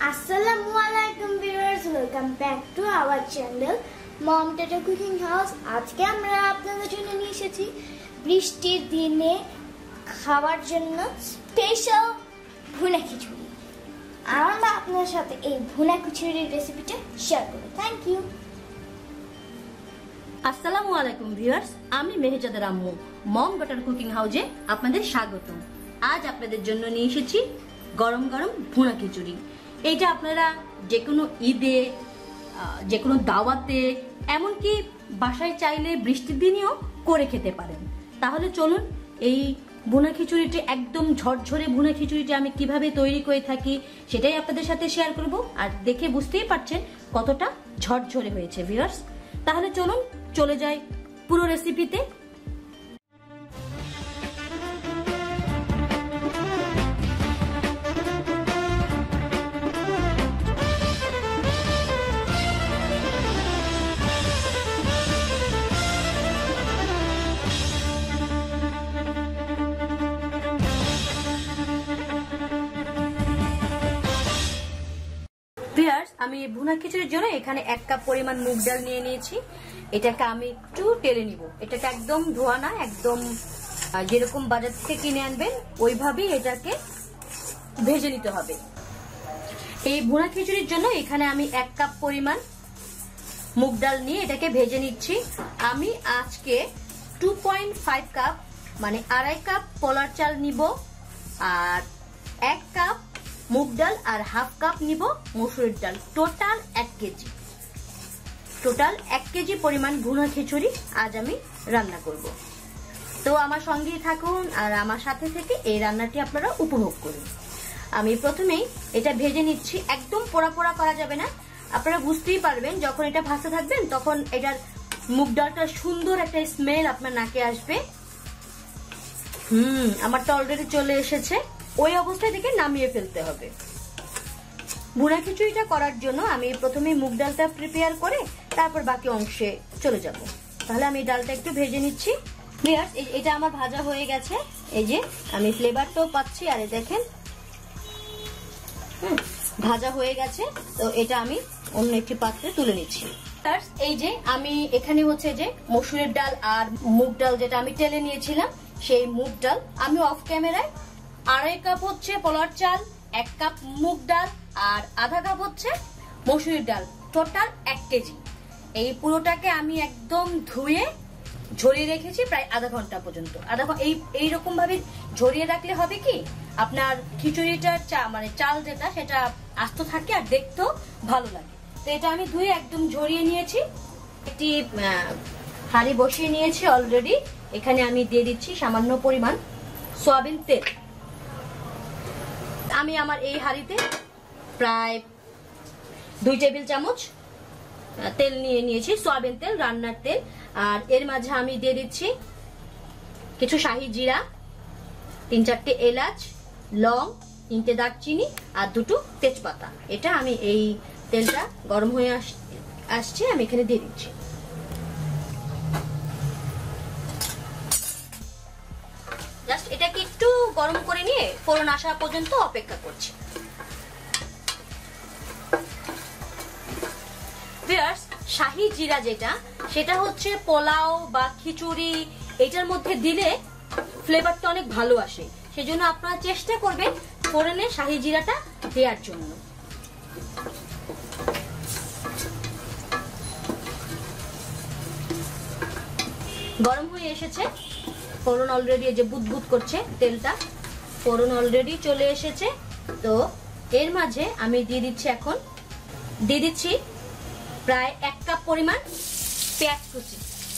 আসসালামুয়ালাইকুম viewers, welcome back to our channel মম টেটা cooking house. আজকে আমরা আপনাদের জন্য নিয়ে এসেছি বৃষ্টির দিনে খাওয়ার জন্য স্পেশাল ভুনা খিচুড়ি। আমরা আপনাদের সাথে এই ভুনা খিচুড়ির রেসিপিটা শেয়ার করব। Thank you. আসসালামু আলাইকুম ভিউয়ার্স, আমি মেহেজাদের আম্মু মম টেটা কুকিং হাউসে আপনাদের স্বাগত। আজ আপনাদের জন্য নিয়ে এসেছি গরম গরম ভুনা খিচুড়ি। এইটা আপনারা যে কোনো ঈদে, যে কোনো দাওয়াতে, এমনকি বাসায় চাইলে বৃষ্টির দিনেও করে খেতে পারেন। তাহলে চলুন এই ভুনা খিচুড়িটি, একদম ঝরঝরে ভুনা খিচুড়িটি আমি কিভাবে তৈরি করে থাকি সেটাই আপনাদের সাথে শেয়ার করব। আর দেখে বুঝতেই পারছেন কতটা ঝরঝরে হয়েছে ভিউয়ার্স। তাহলে চলুন চলে যাই পুরো রেসিপিতে। আমি ভুনা খিচুড়ির জন্য এখানে 1 কাপ পরিমাণ মুগ ডাল নিয়ে নিয়েছি। এটাকে আমি একটু টেলে নিব। এটাকে একদম ধোয়া না, একদম যেরকম বাজার থেকে কিনে আনবেন ওইভাবেই এটাকে ভেজে নিতে হবে। এই ভুনা খিচুড়ির জন্য এখানে আমি 1 কাপ পরিমাণ মুগ ডাল নিয়ে এটাকে ভেজে নিচ্ছি। আমি আজকে 2.5 কাপ মানে 2.5 কাপ পোলার চাল নিব, আর 1 কাপ মুগ ডাল আর 1/2 কাপ নিব মসুরের ডাল। Total 1 KG. টোটাল 1 কেজি পরিমাণ ভুনা খিচুড়ি আজ আমি রান্না করব। তো আমার সঙ্গেই থাকুন আর আমার সাথে থেকে এই রান্নাটি আপনারা উপভোগ করুন। আমি প্রথমেই এটা ভেজে নিচ্ছি। একদম পোড়া পোড়া করা যাবে না। আপনারা বুঝতেই পারবেন যখন এটা ভাজতে থাকবেন তখন এটার মুগ ডালটার সুন্দর একটা স্মেল আপনার নাকে আসবে। আমারটা অলরেডি চলে এসেছে। ওই অবস্থায় থেকে নামিয়ে ফেলতে হবে। ভুনা খিচুড়িটা করার জন্য আমি প্রথমে মুগ ডালটা প্রিপেয়ার করে তারপর বাকি অংশে চলে যাব। তাহলে আমি ডালটা একটু ভেজে নিচ্ছি। ভিউয়ার্স, এটা আমার ভাজা হয়ে গেছে। এই যে আমি ফ্লেভারটাও পাচ্ছি, আর দেখেন ভাজা হয়ে গেছে। তো এটা আমি অন্য একটি পাত্রে তুলে নিচ্ছি। এই যে আমি এখানে হচ্ছে যে মসুরের ডাল আর মুগ ডাল যেটা আমি টেলে নিয়েছিলাম, সেই মুগ ডাল আমি অফ ক্যামেরায় 2.5 কাপ হচ্ছে পোলার চাল, 1 কাপ মুগ ডাল আর 1/2 কাপ হচ্ছে মসুরির ডাল, টোটাল 1 কেজি। এই পুরোটাকে আমি একদম ধুয়ে ঝরিয়ে রেখেছি প্রায় আধা ঘন্টা পর্যন্ত। এইরকম ভাবে ঝরিয়ে রাখলে হবে কি, আপনার খিচুড়িটার মানে চাল যেটা সেটা আস্ত থাকে আর দেখতেও ভালো লাগে। তো এটা আমি ধুয়ে একদম ঝরিয়ে নিয়েছি। একটি হাঁড়ি বসিয়ে নিয়েছি অলরেডি। এখানে আমি দিয়ে দিচ্ছি সামান্য পরিমাণ সয়াবিন তেল। আমি আমার এই হাঁড়িতে প্রায় 2 টেবিল চামচ তেল নিয়ে নিয়েছি, সয়াবিন তেল, রান্নার তেল। আর এর মাঝে আমি দিয়ে দিচ্ছি কিছু শাহি জিরা, 3-4টে এলাচ, লং, 3টে দারচিনি আর 2টো তেজপাতা। এটা আমি এই তেলটা গরম হয়ে আসছে, আমি এখানে দিয়ে দিচ্ছি। জাস্ট এটাকে একটু গরম করে নিয়ে ফোড়ন আসা পর্যন্ত অপেক্ষা করছি। ভিউয়ার্স, শাহি জিরা যেটা, সেটা হচ্ছে পোলাও বা খিচুড়ি এটার মধ্যে দিলে ফ্লেভারটা অনেক ভালো আসে। সেজন্য আপনারা চেষ্টা করবেন ফোড়নে শাহি জিরাটা দেওয়ার জন্য। গরম হয়ে এসেছে, ফোড়ন অলরেডি যে বুদবুদ করছে তেলটা, ফোড়ন অলরেডি চলে এসেছে। তো এর মাঝে আমি দিয়ে দিচ্ছি প্রায় 1 কাপ পরিমাণ পেঁয়াজ কুচি।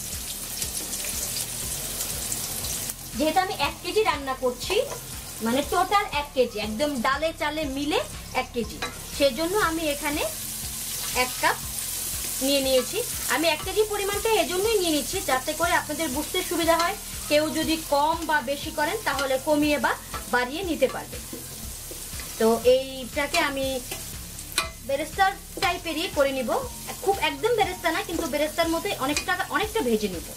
যেহেতু আমি 1 কেজি রান্না করছি, মানে টোটাল 1 কেজি, একদম ডালে চালে মিলে 1 কেজি, সেজন্য আমি এখানে 1 কাপ নিয়ে নিয়েছি। আমি 1 কেজি পরিমাণটা এজন্যই নিয়ে নিচ্ছি যাতে করে আপনাদের বুঝতে সুবিধা হয়। কেউ যদি কম বা বেশি করেন তাহলে কমিয়ে বা বাড়িয়ে নিতে পারবে। তো এইটাকে আমি বেরেস্তার টাইপেরই করে নিব। খুব একদম বেরেস্তা না, কিন্তু বেরেস্তার মধ্যে অনেকটা ভেজে নিব।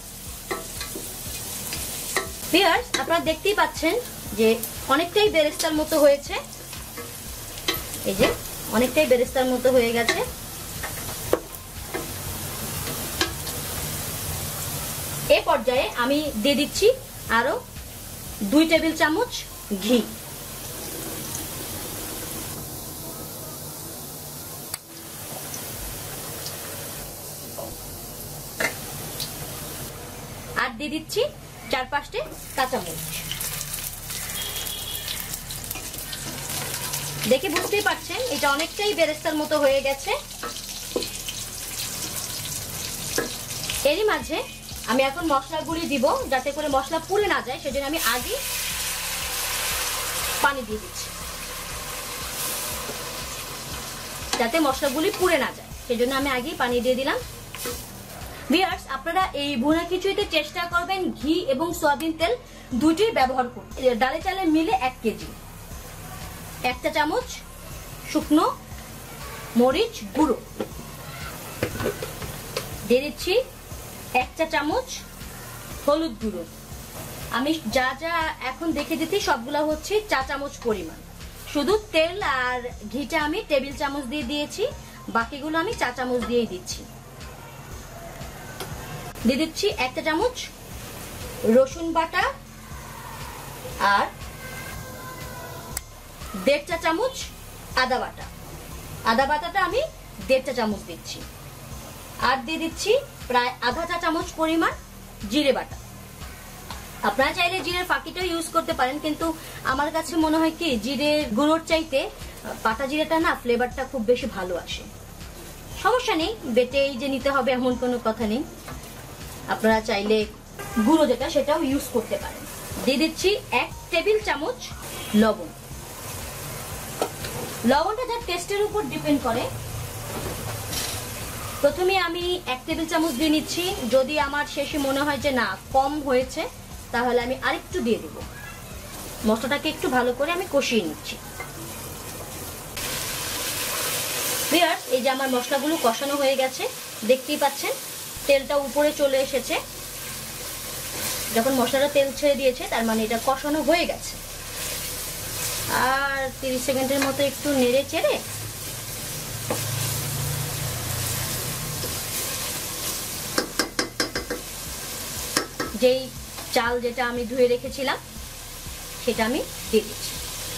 ভিউয়ার্স, আপনারা দেখতেই পাচ্ছেন যে অনেকটাই বেরেস্তার মতো হয়েছে। এই যে অনেকটাই বেরেস্তার মতো হয়ে গেছে। এই পর্যায়ে আমি দিয়ে দিচ্ছি আরো 2 টেবিল চামচ ঘি। আর দিয়ে দিচ্ছি 4-5টে কাঁচামরিচ। দেখে বুঝতেই পারছেন এটা অনেকটাই বেরেস্তার মতো হয়ে গেছে। এরই মাঝে আমি এখন মশলাগুলি দিব, যাতে করে মশলা পুড়ে না যায়, সেজন্য আমি আগে পানি দিয়ে দিচ্ছি, যাতে মশলাগুলি পুড়ে না যায়, সেজন্য আমি আগেই পানি দিয়ে দিলাম। ভিউয়ার্স, আপনারা এই ভুনা খিচুড়িতে চেষ্টা করবেন ঘি এবং সয়াবিন তেল দুটোই ব্যবহার করুন। ডালে চালে মিলে 1 কেজি। 1 চা চামচ শুকনো মরিচ গুঁড়ো দিয়ে দিচ্ছি, 1 চা চামচ হলুদ গুঁড়ো। আমি যা যা এখন দেখে দিচ্ছি সবগুলো হচ্ছে চা চামচ পরিমাণ। শুধু তেল আর ঘিটা আমি টেবিল চামচ দিয়ে দিয়েছি, বাকিগুলো আমি চা চামচ দিয়েই দিচ্ছি। দিয়ে দিচ্ছি 1 চা চামচ রসুন বাটা আর 1.5 চা চামচ আদা বাটা। আদা বাটাটা আমি 1.5 চা চামচ দিচ্ছি। আর দিয়ে দিচ্ছি প্রায় আধা চা চামচ পরিমাণ জিরে বাটা। আপনারা চাইলে জিরের ফাঁকিটাও ইউজ করতে পারেন, কিন্তু আমার কাছে মনে হয় কি জিরের গুঁড়োর চাইতে পাতা জিরেটা না ফ্লেভারটা খুব বেশি ভালো আসে। সমস্যা নেই, বেটেই যে নিতে হবে এমন কোনো কথা নেই, আপনারা চাইলে গুঁড়ো যেটা সেটাও ইউজ করতে পারেন। দিয়ে দিচ্ছি 1 টেবিল চামচ লবণ। লবণটা যার টেস্টের উপর ডিপেন্ড করে। প্রথমে আমি 1 টেবিল চামচ দিয়ে নিচ্ছি, যদি আমার শেষে মনে হয় যে না কম হয়েছে তাহলে আমি আরেকটু দিয়ে দেব। মশলাটাকে একটু ভালো করে আমি কষিয়ে নিচ্ছি। ভিউয়ার্স, এই যে আমার মশলাগুলো কষানো হয়ে গেছে, দেখতেই পাচ্ছেন তেলটা উপরে চলে এসেছে। যখন মশলাটা তেল ছেড়ে দিয়েছে তার মানে এটা কষানো হয়ে গেছে। আর 30 সেকেন্ডের মতো একটু নেড়ে চেড়ে যেই চাল যেটা আমি ধুয়ে রেখেছিলাম সেটা আমি দিয়ে দিচ্ছি।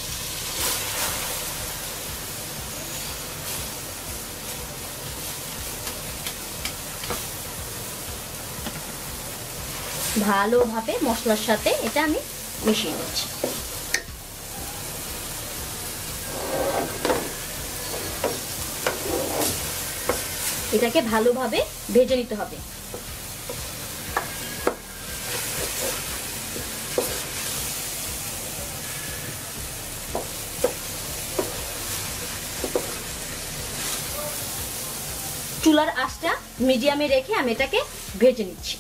ভালোভাবে মশলার সাথে এটা আমি মিশিয়ে নিচ্ছি। এটাকে ভালোভাবে ভেজে নিতে হবে। চুলার আঁচটা মিডিয়ামে রেখে আমি এটাকে ভেজে নিচ্ছি।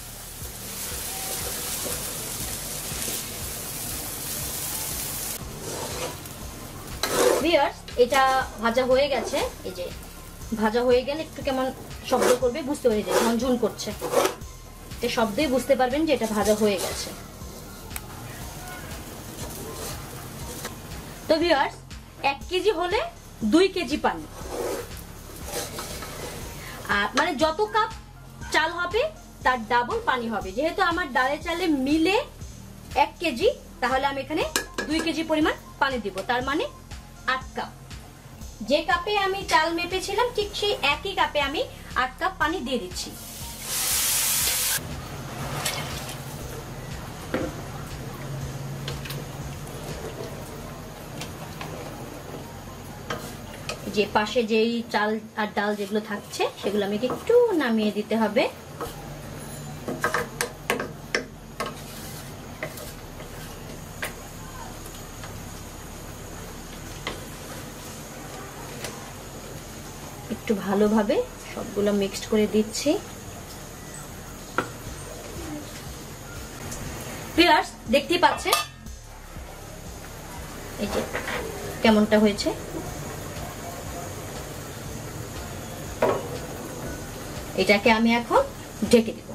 ভিউয়ার্স, এটা ভাজা হয়ে গেছে। এই যে ভাজা হয়ে গেলে একটু কেমন শব্দ করবে, বুঝতে পেরে যায় ঝনঝন করছে, এটা শব্দই বুঝতে পারবেন যে এটা ভাজা হয়ে গেছে। তো ভিউয়ার্স, 1 কেজি হলে 2 কেজি পানি, আর মানে যত কাপ চাল হবে তার ডাবল পানি হবে। যেহেতু আমার ডালে চালে মিলে 1 কেজি, তাহলে আমি এখানে 2 কেজি পরিমাণ পানি দিব, তার মানে 8 কাপ। যে কাপে আমি চাল মেপেছিলাম ঠিক সেই একই কাপে আমি 8 কাপ পানি দিয়ে দিচ্ছি। যে পাশে যেই চাল আর ডাল যেগুলো থাকছে সেগুলো আমাকে একটু নামিয়ে দিতে হবে। একটু ভালোভাবে সবগুলো মিক্সড করে দিচ্ছি। ভিউয়ার্স, দেখতেই পাচ্ছেন এই যে কেমনটা হয়েছে। এটাকে আমি এখন ঢেকে দিব।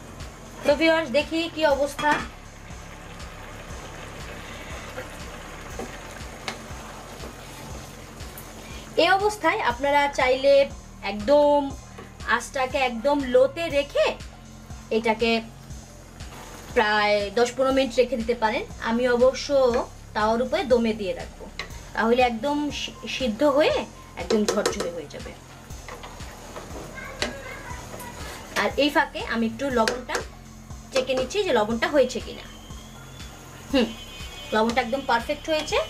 তো ভিউয়ার্স, দেখি কি অবস্থা। এই অবস্থায় আপনারা চাইলে একদম আঁচটাকে একদম লোতে রেখে এটাকে প্রায় 10-15 মিনিট রেখে দিতে পারেন। আমি অবশ্য তাওয়ার উপরে দমে দিয়ে রাখবো, তাহলে একদম সিদ্ধ হয়ে একদম ঝরঝরে হয়ে যাবে। আর এই ফাঁকে আমি একটু লবণটা চেখে নিচ্ছি যে লবণটা হয়েছে কিনা। লবণটা একদম পারফেক্ট হয়েছে।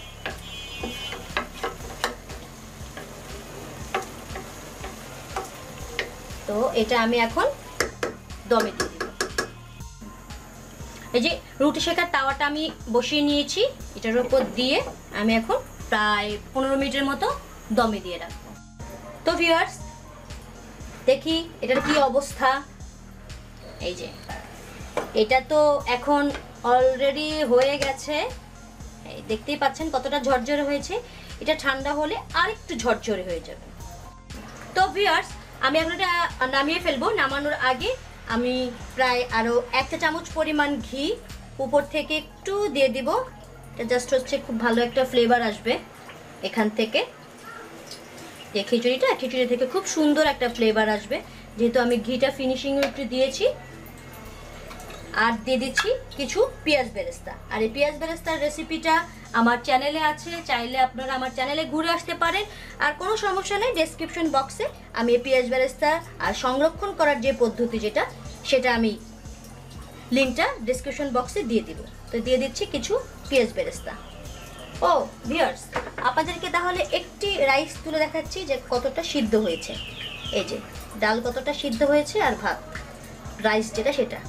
তো এটা আমি এখন দমে দিয়ে দিব। এই যে রুটি শেখার তাওয়াটা আমি বসিয়ে নিয়েছি, এটার উপর দিয়ে আমি এখন প্রায় 15 মিনিটের মতো দমে দিয়ে রাখবো। তো ভিউয়ার্স, দেখি এটার কি অবস্থা। এই যে এটা তো এখন অলরেডি হয়ে গেছে, দেখতেই পাচ্ছেন কতটা ঝরঝরে হয়েছে। এটা ঠান্ডা হলে আরেকটু ঝরঝরে হয়ে যাবে। তো ভিউয়ার্স, আমি এখন এটা নামিয়ে ফেলবো। নামানোর আগে আমি প্রায় আরো 1 চা চামচ পরিমাণ ঘি উপর থেকে একটু দিয়ে দিব। এটা জাস্ট হচ্ছে খুব ভালো একটা ফ্লেভার আসবে এখান থেকে। এই খিচুড়ি থেকে খুব সুন্দর একটা ফ্লেভার আসবে, যেহেতু আমি ঘিটা ফিনিশিং একটু দিয়েছি। আর দিয়ে দিচ্ছি কিছু পেঁয়াজ বেরেস্তা। আর এই পেঁয়াজ বেরেস্তার রেসিপিটা আমার চ্যানেলে আছে, চাইলে আপনারা আমার চ্যানেলে ঘুরে আসতে পারেন। আর কোনো সমস্যা নেই, ডেসক্রিপশন বক্সে আমি এই পেঁয়াজ বেরেস্তা আর সংরক্ষণ করার যে পদ্ধতি সেটা আমি লিঙ্কটা ডেসক্রিপশন বক্সে দিয়ে দিব। তো দিয়ে দিচ্ছি কিছু পেঁয়াজ বেরেস্তা। ও ভিউয়ার্স, আপনাদেরকে তাহলে একটি রাইস তুলে দেখাচ্ছি যে কতটা সিদ্ধ হয়েছে। এই যে ডাল কতটা সিদ্ধ হয়েছে আর ভাত রাইস সেটা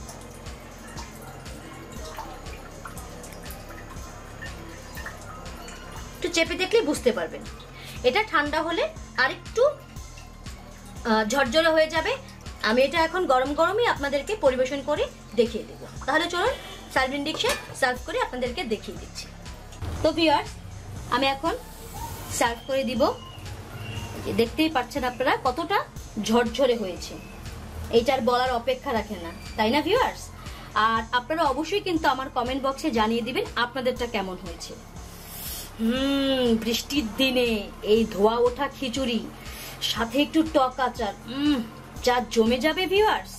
একটু চেপে দেখলে বুঝতে পারবেন। এটা ঠান্ডা হলে আরেকটু ঝরঝরে হয়ে যাবে। আমি এটা এখন গরম গরমই আপনাদেরকে পরিবেশন করে দেখিয়ে দেব। তাহলে চলুন সার্ভিং ডিশে সার্ভ করে আপনাদেরকে দেখিয়ে দিচ্ছি। তো ভিউয়ার্স, আমি এখন সার্ভ করে দিব। দেখতেই পাচ্ছেন আপনারা কতটা ঝরঝরে হয়েছে, এইটার বলার অপেক্ষা রাখে না, তাই না ভিউয়ার্স? আর আপনারা অবশ্যই কিন্তু আমার কমেন্ট বক্সে জানিয়ে দিবেন আপনাদেরটা কেমন হয়েছে। বৃষ্টির দিনে এই ধোয়া ওঠা খিচুড়ি সাথে একটু টক আচার, যা জমে যাবে ভিউয়ার্স।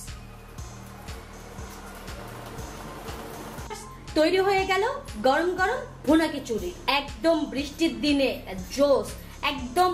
তৈরি হয়ে গেল গরম গরম ভুনা খিচুড়ি, একদম বৃষ্টির দিনে জোস, একদম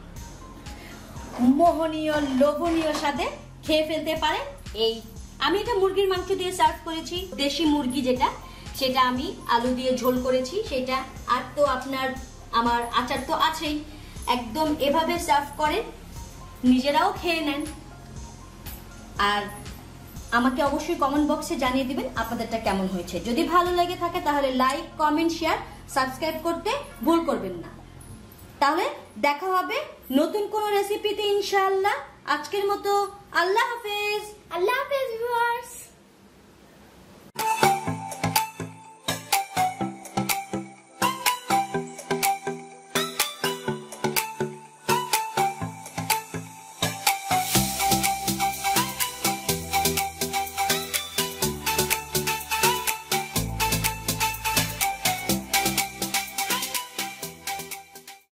মোহনীয় লোভনীয় স্বাদে খেয়ে ফেলতে পারেন। এই আমি এটা মুরগির মাংস দিয়ে সার্ভ করেছি, দেশি মুরগি সেটা আমি আলু দিয়ে ঝোল করেছি সেটা। আর তো আমার আচার তো আছেই। একদম এভাবে সার্ভ করেন, নিজেরাও খেয়ে নেন। আর আমাকে অবশ্যই কমেন্ট বক্সে জানিয়ে দিবেন আপনাদেরটা কেমন হয়েছে। যদি ভালো লেগে থাকে তাহলে লাইক, কমেন্ট, শেয়ার, সাবস্ক্রাইব করতে ভুল করবেন না। তাহলে দেখা হবে নতুন কোনো রেসিপিতে ইনশাআল্লাহ। আজকের মতো আল্লাহ হাফেজ।